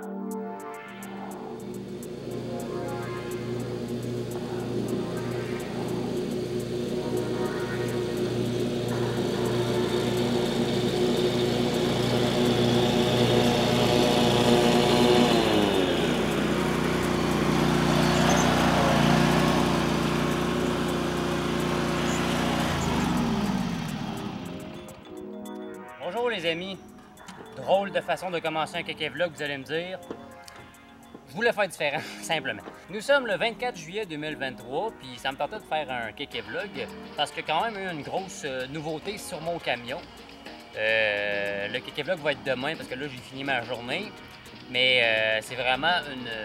Bonjour les amis, drôle de façon de commencer un kéké vlog, vous allez me dire. Je voulais faire différent, simplement. Nous sommes le 24 juillet 2023, puis ça me tentait de faire un kéké vlog parce que quand même eu une grosse nouveauté sur mon camion. Le kéké vlog va être demain parce que là j'ai fini ma journée, mais c'est vraiment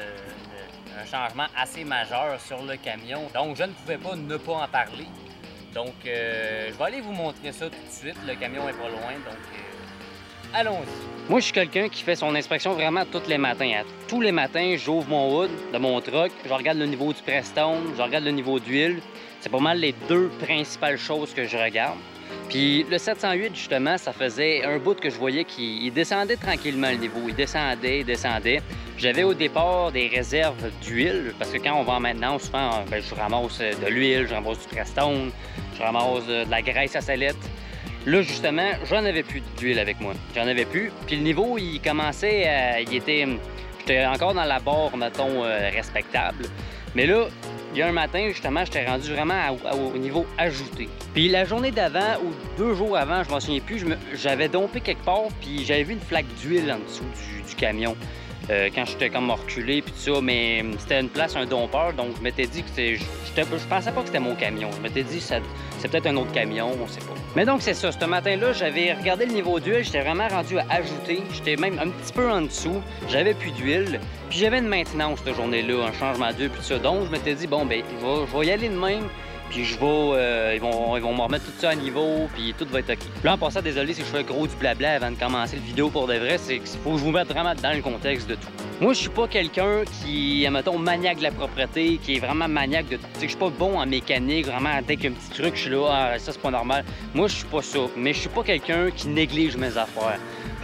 un changement assez majeur sur le camion, donc je ne pouvais pas ne pas en parler. Donc, je vais aller vous montrer ça tout de suite. Le camion est pas loin, donc allons-y. Moi, je suis quelqu'un qui fait son inspection vraiment tous les matins. Tous les matins, j'ouvre mon hood de mon truck, je regarde le niveau du prestone, je regarde le niveau d'huile. C'est pas mal les deux principales choses que je regarde. Puis le 708, justement, ça faisait un bout que je voyais qu'il descendait tranquillement le niveau. Il descendait, il descendait. J'avais au départ des réserves d'huile, parce que quand on va en maintenance, souvent, je ramasse de l'huile, je ramasse du prestone, je ramasse de la graisse à salette. Là, justement, j'en avais plus d'huile avec moi. J'en avais plus. Puis le niveau, il commençait à... J'étais encore dans la barre, mettons, respectable. Mais là, il y a un matin, justement, j'étais rendu vraiment au niveau ajouté. Puis la journée d'avant ou 2 jours avant, je m'en souviens plus, j'avais dompé quelque part, puis j'avais vu une flaque d'huile en dessous du camion. Quand j'étais comme reculé puis tout ça, mais c'était une place, un dompeur, donc je m'étais dit que je pensais pas que c'était mon camion. Je m'étais dit c'est peut-être un autre camion, on sait pas. Mais donc c'est ça, ce matin-là, j'avais regardé le niveau d'huile, j'étais vraiment rendu à ajouter, j'étais même un petit peu en dessous, j'avais plus d'huile, puis j'avais une maintenance cette journée-là, un changement d'huile puis tout ça, donc je m'étais dit bon ben je vais y aller de même. Puis je vais, ils vont me remettre tout ça à niveau, puis tout va être OK. Puis là, en passant, désolé si je fais gros du blabla avant de commencer le vidéo pour de vrai, c'est qu'il faut que je vous mette vraiment dans le contexte de tout. Moi, je suis pas quelqu'un qui, mettons, maniaque de la propreté, qui est vraiment maniaque de... Tu sais, je suis pas bon en mécanique, vraiment, dès qu'il y a un petit truc, je suis là, ah, ça, c'est pas normal. Moi, je suis pas ça, mais je suis pas quelqu'un qui néglige mes affaires.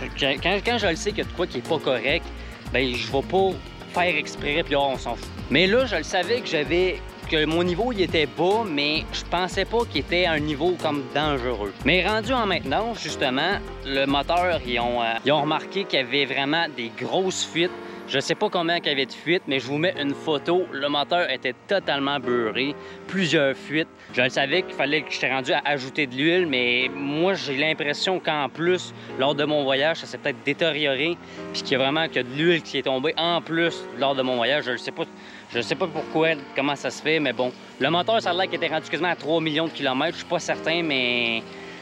Quand je le sais qu'il y a de quoi qui est pas correct, ben je vais pas faire exprès, puis oh, on s'en fout. Mais là, je le savais que mon niveau il était bas, mais je pensais pas qu'il était à un niveau comme dangereux. Mais rendu en maintenance, justement, le moteur, ils ont remarqué qu'il y avait vraiment des grosses fuites. Je sais pas combien il y avait de fuites, mais je vous mets une photo. Le moteur était totalement beurré, plusieurs fuites. Je le savais qu'il fallait que j'étais rendu à ajouter de l'huile, mais moi, j'ai l'impression qu'en plus, lors de mon voyage, ça s'est peut-être détérioré, puis qu'il y a vraiment que de l'huile qui est tombée en plus lors de mon voyage. Je sais pas pourquoi, comment ça se fait, mais bon. Le moteur, ça a l'air qu'il était rendu quasiment à 3 millions de kilomètres. Je suis pas certain, mais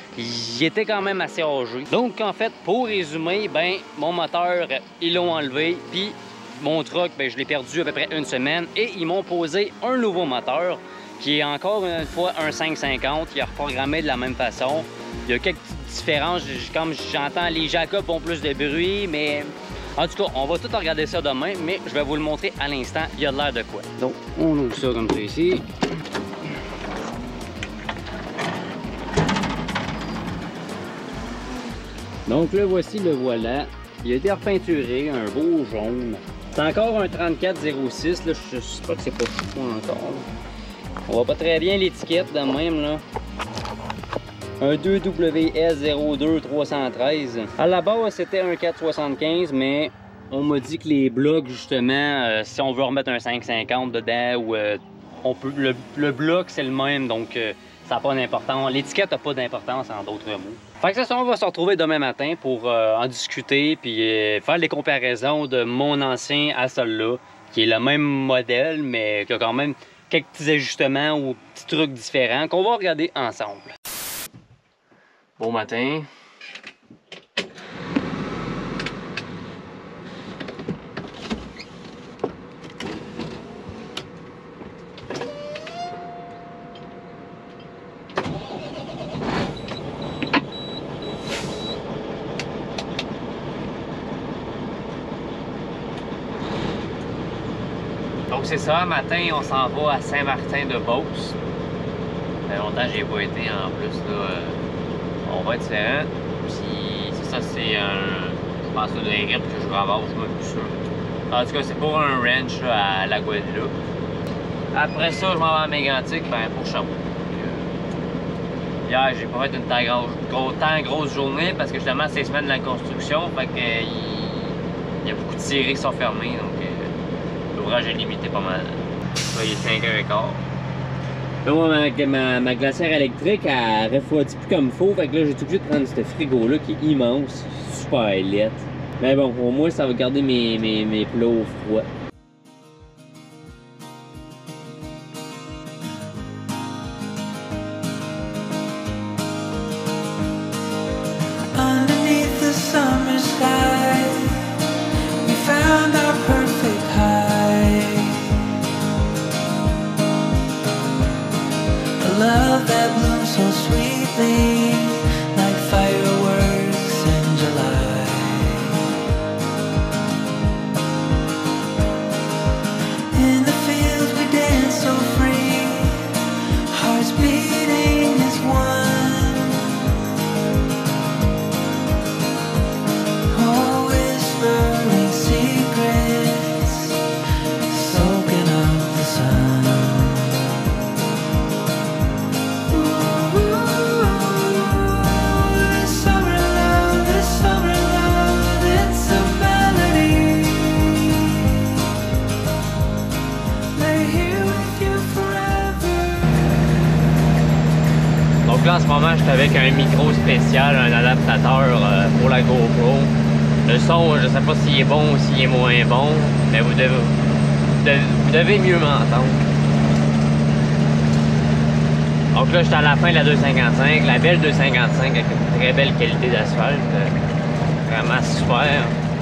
il était quand même assez âgé. Donc, en fait, pour résumer, ben mon moteur, ils l'ont enlevé, puis mon truck, ben je l'ai perdu à peu près une semaine, et ils m'ont posé un nouveau moteur, qui est encore une fois un 550, qui est reprogrammé de la même façon. Il y a quelques petites différences, comme j'entends, les Jacobs font plus de bruit, mais... En tout cas, on va tout regarder ça demain, mais je vais vous le montrer à l'instant. Il y a de l'air de quoi. Donc, on ouvre ça comme ça ici. Donc, le voici, le voilà. Il a été repeinturé, un beau jaune. C'est encore un 3406, là. Je sais pas que c'est pas fou encore. On voit pas très bien l'étiquette de même, là. Un 2WS02313. À la base, c'était un 475, mais on m'a dit que les blocs, justement, si on veut remettre un 550 dedans, ou on peut, le bloc, c'est le même, donc ça n'a pas d'importance. L'étiquette n'a pas d'importance, en d'autres mots. Fait que ça, on va se retrouver demain matin pour en discuter, puis faire les comparaisons de mon ancien à celui-là, qui est le même modèle, mais qui a quand même quelques petits ajustements ou petits trucs différents qu'on va regarder ensemble. Bon matin. Donc c'est ça, matin on s'en va à Saint-Martin-de-Beauce. Ça fait longtemps que j'y ai pas été en plus là. On va être différent. Puis c'est ça, c'est un... Je pense que de l'ingrédient que je ramasse, je suis même plus sûr. En tout cas, c'est pour un ranch là, à la Guadeloupe. Après ça, je m'en vais à Mégantic ben, pour Sherbrooke. Hier, j'ai pas fait une tant grosse journée parce que justement, c'est les semaines de la construction. Fait que il y a beaucoup de scieries qui sont fermées, donc l'ouvrage est limité pas mal. Là, il est 5h15. Là, moi, ma glacière électrique, elle refroidit plus comme il faut. Fait que là, j'ai tout obligé de prendre ce frigo-là qui est immense, super laid. Mais bon, au moins, ça va garder mes plats au froid. Underneath the summer sky, we found our perfect high. A love that blooms so sweetly, like fireworks in July. In the fields we dance so free, hearts beating as one. Oh, whispering secrets, soaking up the sun. This summer love, it's a melody. Lay here with you forever. Donc là, en ce moment, je suis avec un micro spécial, un adaptateur pour la GoPro. Le son, je sais pas s'il est bon ou s'il est moins bon, mais vous devez mieux m'entendre. Donc là, je suis à la fin de la 255, la belle 255 avec une très belle qualité d'asphalte. Vraiment super.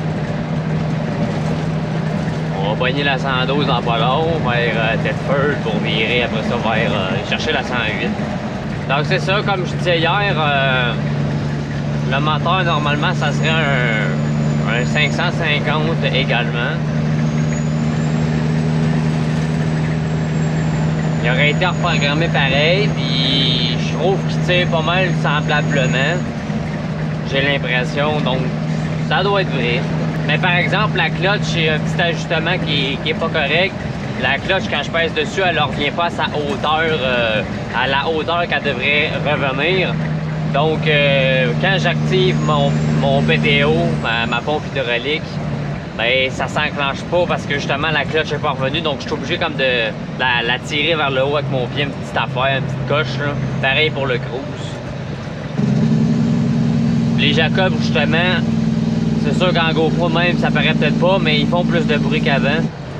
On va pogner la 112 en pas long vers Thetford pour virer après ça vers chercher la 108. Donc c'est ça, comme je disais hier, le moteur normalement ça serait un 550 également. Il aurait été reprogrammé pareil, puis je trouve qu'il tire pas mal semblablement. J'ai l'impression, donc ça doit être vrai. Mais par exemple, la clutch, il y a un petit ajustement qui est pas correct. La clutch, quand je pèse dessus, elle ne revient pas à sa hauteur, à la hauteur qu'elle devrait revenir. Donc, quand j'active mon PTO, ma pompe hydraulique, ben ça s'enclenche pas parce que justement la clutch n'est pas revenue. Donc, je suis obligé comme de la tirer vers le haut avec mon pied, une petite affaire, une petite coche. Là. Pareil pour le cruise. Les Jacob, justement, c'est sûr qu'en GoPro même, ça paraît peut-être pas, mais ils font plus de bruit qu'avant.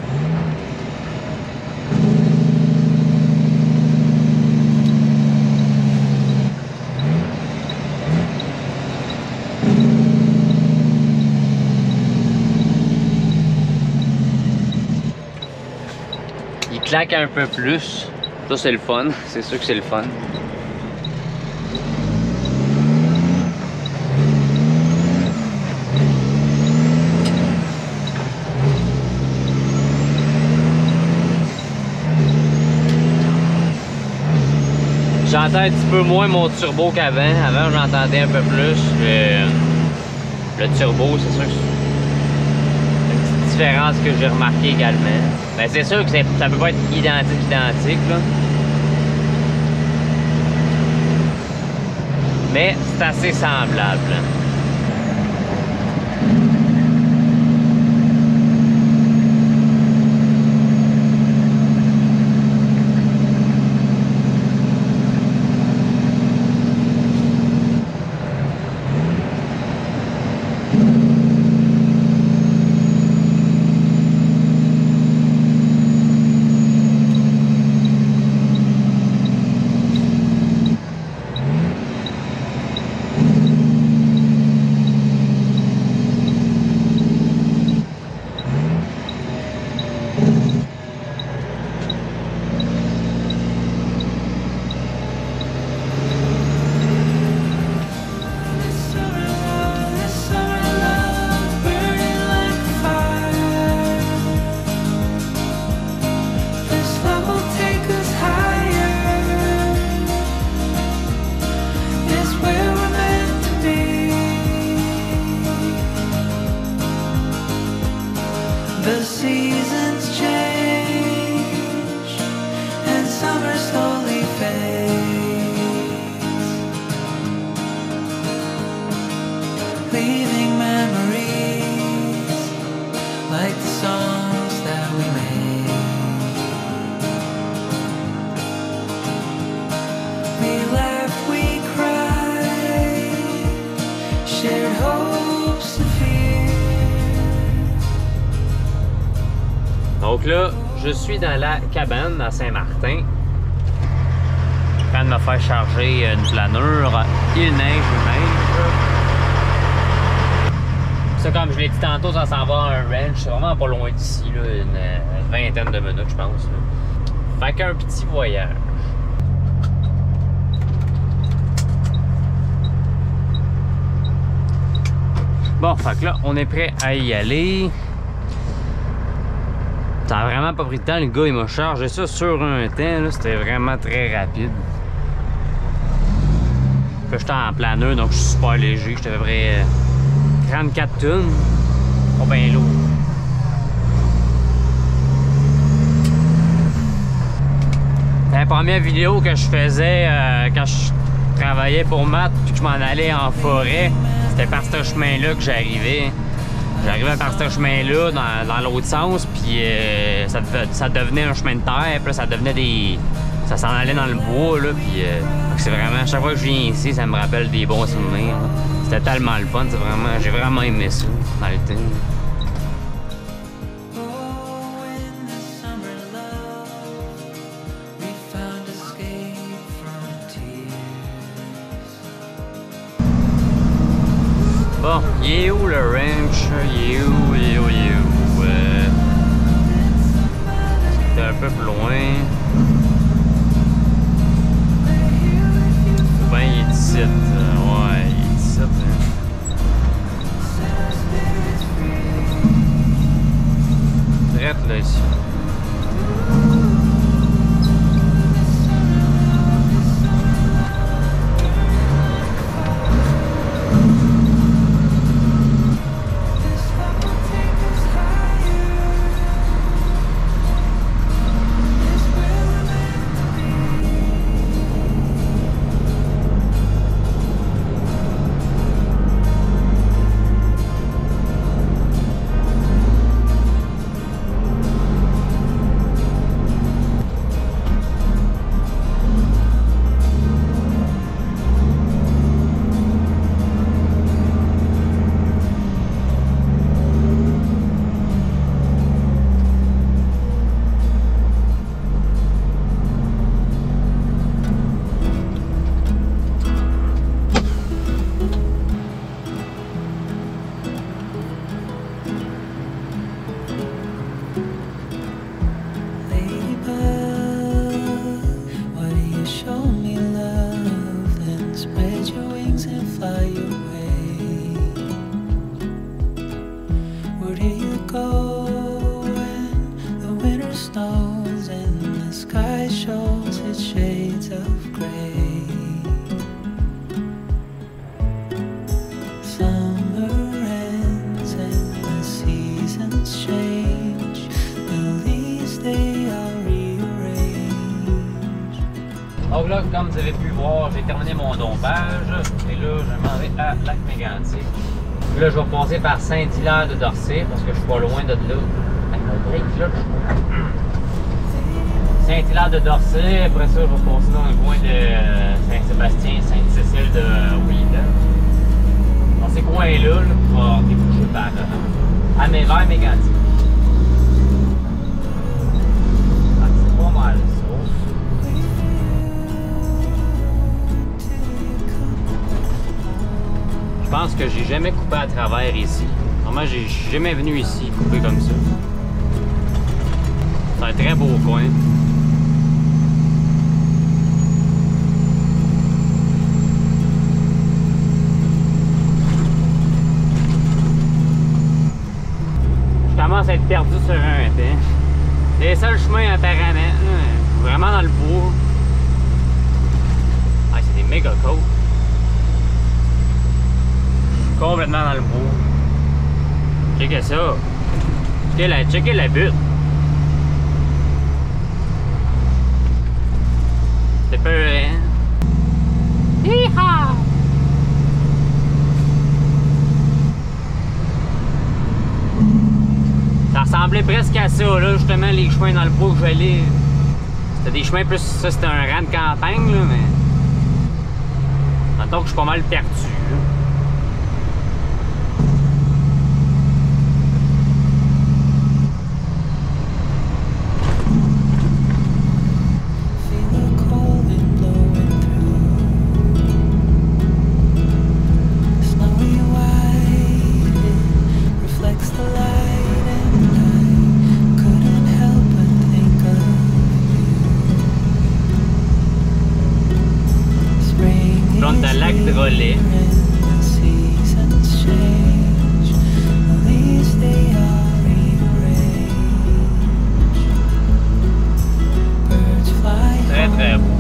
Il claque un peu plus. Ça, c'est le fun. C'est sûr que c'est le fun. J'entends un petit peu moins mon turbo qu'avant. Avant, j'entendais un peu plus. Le turbo, c'est sûr que c'est une petite différence que j'ai remarqué également. Ben, c'est sûr que ça peut pas être identique, là. Mais c'est assez semblable. The seasons change and summer slowly fades, leaving memories like the songs that we made. We laughed, we cried, shared hopes and fears. Donc là, je suis dans la cabane à Saint-Martin. Je suis en train de me faire charger une planure. Il neige. Ça, comme je l'ai dit tantôt, ça s'en va à un ranch. C'est vraiment pas loin d'ici, là, une vingtaine de minutes, je pense. Là. Fait qu'un petit voyage. Bon, fait que là, on est prêt à y aller. Ça a vraiment pas pris de temps, le gars il m'a chargé ça sur un temps, c'était vraiment très rapide. Là j'étais en planeur donc je suis super léger, j'étais à peu près 34 tonnes. Pas bien lourd. C'était la première vidéo que je faisais quand je travaillais pour Matt puis que je m'en allais en forêt. C'était par ce chemin-là que j'arrivais. J'arrivais par ce chemin-là dans l'autre sens, puis ça devenait un chemin de terre, puis là, ça devenait des... Ça s'en allait dans le bois, là, puis c'est vraiment... À chaque fois que je viens ici, ça me rappelle des bons souvenirs. C'était tellement le fun, j'ai vraiment aimé ça, dans le temps. Bon, il est où le ranch? Il est où? C'est un peu plus loin. Ben, il est 17. Ouais, il est 17. Hein. Drette là, ici. Donc là, comme vous avez pu voir, j'ai terminé mon dompage. Et là, je m'en vais à Lac-Mégantic. Là, je vais passer par Saint-Hilaire-de-Dorcé parce que je suis pas loin de là. Saint-Hilaire-de-Dorcé. Après ça, je vais passer dans le coin de Saint-Sébastien, Sainte-Cécile de Wheaton. Dans ces coins-là, pour déboucher par Amévert-Mégantic. C'est pas mal ça. Je pense que j'ai jamais coupé à travers ici. Vraiment, j'ai jamais venu ici couper comme ça. C'est un très beau coin. Je commence à être perdu sur un temps. C'est le seul chemin apparemment. Vraiment dans le bois. Ah, c'est des méga côtes. Complètement dans le bois. Checkez ça. Checkez la butte. C'est peu... hein? Hi-ha! Ça ressemblait presque à ça, là, justement, les chemins dans le bois que j'allais. C'était des chemins plus... Ça, c'était un rang de campagne, là, mais... Maintenant que je suis pas mal perdu, là. De lac de relais. Très très beau.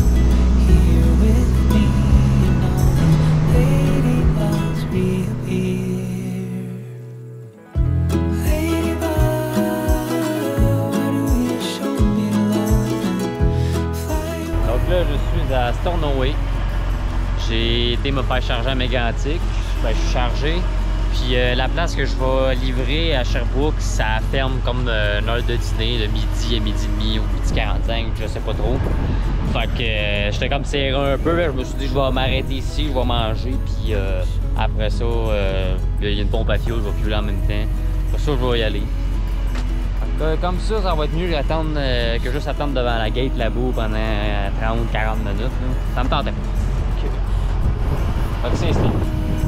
Donc là, je suis à Stornoway. J'ai été me faire charger à Mégantic. Ben, je suis chargé. Puis la place que je vais livrer à Sherbrooke, ça ferme comme une heure de dîner, de midi à midi et demi ou midi 45, je sais pas trop. Fait que j'étais comme serré un peu. Je me suis dit, je vais m'arrêter ici, je vais manger. Puis après ça, il y a une pompe à fioul, je vais fueler en même temps. Après ça, je vais y aller. Comme ça, ça va être mieux d'attendre que juste attendre devant la gate là-bas pendant 30-40 minutes. Là. Ça me tentait pas. Fait que c'est installé.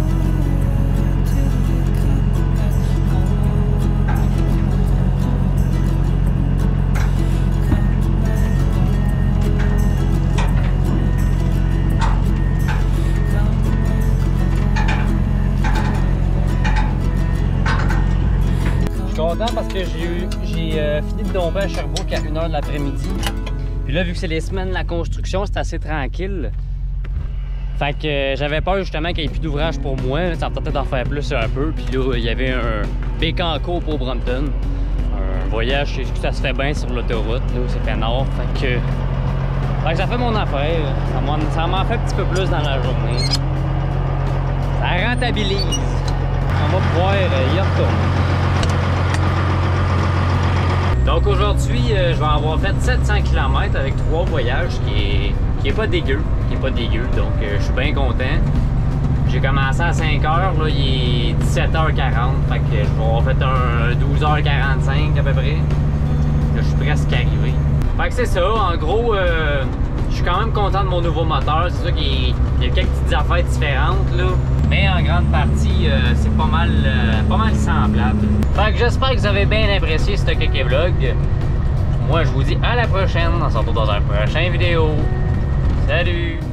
Je suis content parce que j'ai fini de domper à Sherbrooke à 1h de l'après-midi. Puis là, vu que c'est les semaines de la construction, c'est assez tranquille. Fait que j'avais peur justement qu'il n'y ait plus d'ouvrage pour moi. Ça me tentait d'en faire plus un peu. Puis là, il y avait un Bécancour pour Brompton. Un voyage, je sais que ça se fait bien sur l'autoroute. C'est fait nord. Fait que ça fait mon affaire. Ça m'en fait un petit peu plus dans la journée. Ça rentabilise. On va pouvoir y retourner. Donc aujourd'hui, je vais avoir fait 700 km avec 3 voyages qui est pas dégueu. Donc je suis bien content. J'ai commencé à 5h, là il est 17h40, fait que je vais avoir fait un 12h45 à peu près. Là, je suis presque arrivé. Fait que c'est ça, en gros, je suis quand même content de mon nouveau moteur. C'est sûr qu'il y a quelques petites affaires différentes là. Mais en grande partie, c'est pas mal semblable. Fait que j'espère que vous avez bien apprécié ce Keke Vlog. Moi je vous dis à la prochaine, on se retrouve dans un prochain vidéo. Salut!